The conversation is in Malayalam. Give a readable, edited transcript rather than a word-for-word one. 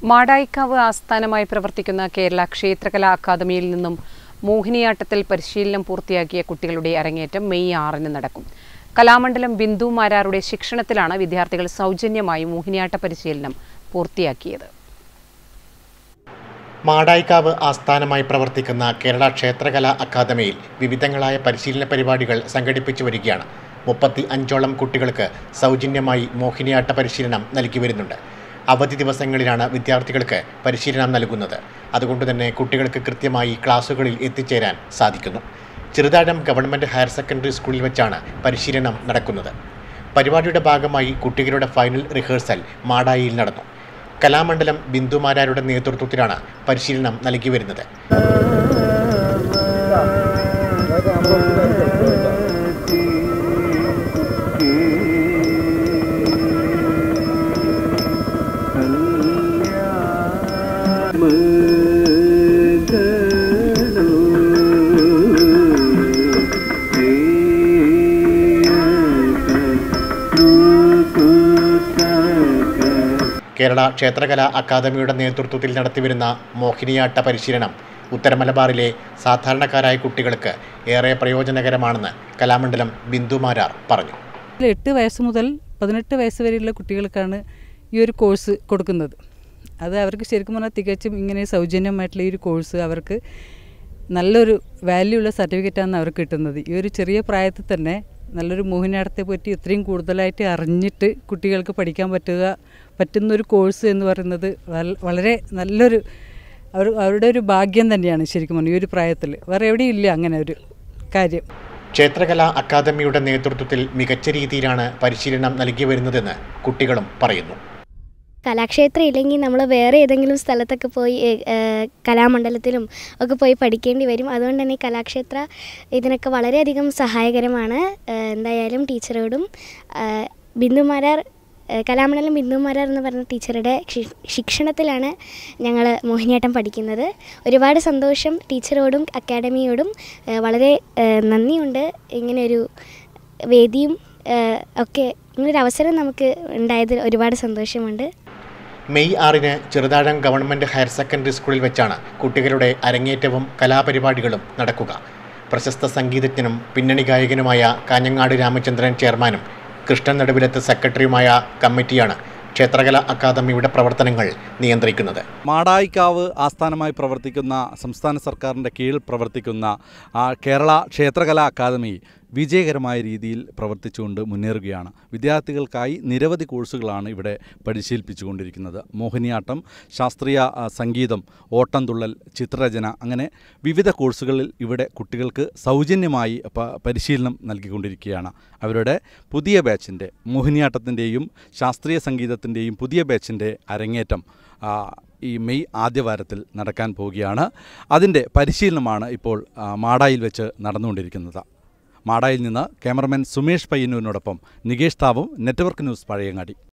മാടായിക്കാവ് ആസ്ഥാനമായി പ്രവർത്തിക്കുന്ന കേരള ക്ഷേത്രകലാ അക്കാദമിയിൽ നിന്നും മോഹിനിയാട്ടത്തിൽ പരിശീലനം പൂർത്തിയാക്കിയ കുട്ടികളുടെ അരങ്ങേറ്റം മെയ് 6-ന് നടക്കും. കലാമണ്ഡലം ബിന്ദു മാരാരുടെ ശിക്ഷണത്തിലാണ് വിദ്യാർത്ഥികൾ സൗജന്യമായി മോഹിനിയാട്ട പരിശീലനം പൂർത്തിയാക്കിയത്. മാടായിക്കാവ് ആസ്ഥാനമായി പ്രവർത്തിക്കുന്ന കേരള ക്ഷേത്രകലാ അക്കാദമിയിൽ വിവിധങ്ങളായ പരിശീലന പരിപാടികൾ സംഘടിപ്പിച്ചു വരികയാണ്. 35ഓളം കുട്ടികൾക്ക് സൗജന്യമായി മോഹിനിയാട്ട പരിശീലനം നൽകി വരുന്നുണ്ട്. അവധി ദിവസങ്ങളിലാണ് വിദ്യാർത്ഥികൾക്ക് പരിശീലനം നൽകുന്നത്. അതുകൊണ്ട് തന്നെ കുട്ടികൾക്ക് കൃത്യമായി ക്ലാസുകളിൽ എത്തിച്ചേരാൻ സാധിക്കുന്നു. ചെറുതാഴം ഗവൺമെൻറ് ഹയർ സെക്കൻഡറി സ്കൂളിൽ വെച്ചാണ് പരിശീലനം നടക്കുന്നത്. പരിപാടിയുടെ ഭാഗമായി കുട്ടികളുടെ ഫൈനൽ റിഹേഴ്സൽ മാടായിയിൽ നടന്നു. കലാമണ്ഡലം ബിന്ദു മാരാരുടെ നേതൃത്വത്തിലാണ് പരിശീലനം നൽകി വരുന്നത്. കേരള ക്ഷേത്രകലാ അക്കാദമിയുടെ നേതൃത്വത്തിൽ നടത്തിവരുന്ന മോഹിനിയാട്ട പരിശീലനം ഉത്തരമലബാറിലെ സാധാരണക്കാരായ കുട്ടികൾക്ക് ഏറെ പ്രയോജനകരമാണെന്ന് കലാമണ്ഡലം ബിന്ദു മാരാർ പറഞ്ഞു. 8 വയസ്സ് മുതൽ 18 വയസ്സ് വരെയുള്ള കുട്ടികൾക്കാണ് ഈ ഒരു കോഴ്സ് കൊടുക്കുന്നത്. അത് അവർക്ക് ശരിക്കും പറഞ്ഞാൽ തികച്ചും ഇങ്ങനെ സൗജന്യമായിട്ടുള്ള ഈ ഒരു കോഴ്സ് അവർക്ക് നല്ലൊരു വാല്യൂ ഉള്ള സർട്ടിഫിക്കറ്റാണ് അവർക്ക് കിട്ടുന്നത്. ഈ ഒരു ചെറിയ പ്രായത്തിൽ തന്നെ നല്ലൊരു മോഹിനിയാട്ടത്തെ പറ്റി ഇത്രയും കൂടുതലായിട്ട് അറിഞ്ഞിട്ട് കുട്ടികൾക്ക് പഠിക്കാൻ പറ്റുന്നൊരു കോഴ്സ് എന്ന് പറയുന്നത് വളരെ നല്ലൊരു അവരുടെ ഒരു ഭാഗ്യം തന്നെയാണ് ശരിക്കും പറഞ്ഞാൽ. ഈ ഒരു പ്രായത്തിൽ വേറെ എവിടെയും ഇല്ല അങ്ങനെ ഒരു കാര്യം. ക്ഷേത്രകലാ അക്കാദമിയുടെ നേതൃത്വത്തിൽ മികച്ച രീതിയിലാണ് പരിശീലനം നൽകി വരുന്നതെന്ന് കുട്ടികളും പറയുന്നു. കലാക്ഷേത്രം ഇല്ലെങ്കിൽ നമ്മൾ വേറെ ഏതെങ്കിലും സ്ഥലത്തൊക്കെ പോയി കലാമണ്ഡലത്തിലും ഒക്കെ പോയി പഠിക്കേണ്ടി വരും. അതുകൊണ്ട് തന്നെ കലാക്ഷേത്ര ഇതിനൊക്കെ വളരെയധികം സഹായകരമാണ്. എന്തായാലും ടീച്ചറോടും ബിന്ദുമാരാർ കലാമണ്ഡലം ബിന്ദുമാരാർ എന്ന് പറഞ്ഞ ടീച്ചറുടെ ശിക്ഷണത്തിലാണ് ഞങ്ങൾ മോഹിനിയാട്ടം പഠിക്കുന്നത്. ഒരുപാട് സന്തോഷം ടീച്ചറോടും അക്കാഡമിയോടും വളരെ നന്ദിയുണ്ട്. ഇങ്ങനെയൊരു വേദിയും ഒക്കെ ഇങ്ങനൊരു അവസരം നമുക്ക് ഉണ്ടായതിൽ ഒരുപാട് സന്തോഷമുണ്ട്. മെയ് 6-ന് ചെറുതാഴം ഗവൺമെൻറ് ഹയർ സെക്കൻഡറി സ്കൂളിൽ വെച്ചാണ് കുട്ടികളുടെ അരങ്ങേറ്റവും കലാപരിപാടികളും നടക്കുക. പ്രശസ്ത സംഗീതജ്ഞനും പിന്നണി ഗായകനുമായ കാഞ്ഞങ്ങാട് രാമചന്ദ്രൻ ചെയർമാനും കൃഷ്ണൻ നടുവിലത്ത് സെക്രട്ടറിയുമായ കമ്മിറ്റിയാണ് ക്ഷേത്രകലാ അക്കാദമിയുടെ പ്രവർത്തനങ്ങൾ നിയന്ത്രിക്കുന്നത്. മാടായിക്കാവ് ആസ്ഥാനമായി പ്രവർത്തിക്കുന്ന സംസ്ഥാന സർക്കാരിൻ്റെ കീഴിൽ പ്രവർത്തിക്കുന്ന കേരള ക്ഷേത്രകലാ അക്കാദമി വിജയകരമായ രീതിയിൽ പ്രവർത്തിച്ചുകൊണ്ട് മുന്നേറുകയാണ്. വിദ്യാർത്ഥികൾക്കായി നിരവധി കോഴ്സുകളാണ് ഇവിടെ പരിശീലിപ്പിച്ചുകൊണ്ടിരിക്കുന്നത്. മോഹിനിയാട്ടം, ശാസ്ത്രീയ സംഗീതം, ഓട്ടംതുള്ളൽ, ചിത്രരചന, അങ്ങനെ വിവിധ കോഴ്സുകളിൽ ഇവിടെ കുട്ടികൾക്ക് സൗജന്യമായി പരിശീലനം നൽകിക്കൊണ്ടിരിക്കുകയാണ്. അവരുടെ പുതിയ ബാച്ചിൻ്റെ മോഹിനിയാട്ടത്തിൻ്റെയും ശാസ്ത്രീയ സംഗീതത്തിൻ്റെയും പുതിയ ബാച്ചിൻ്റെ അരങ്ങേറ്റം ഈ മെയ് ആദ്യവാരത്തിൽ നടക്കാൻ പോവുകയാണ്. അതിൻ്റെ പരിശീലനമാണ് ഇപ്പോൾ മാടായിൽ വെച്ച് നടന്നുകൊണ്ടിരിക്കുന്നത്. മാടായിൽ നിന്ന് ക്യാമറമാൻ സുമേഷ് പയ്യന്നൂരിനോടൊപ്പം നികേഷ് താവും, നെറ്റ്വർക്ക് ന്യൂസ് പഴയങ്ങാടി.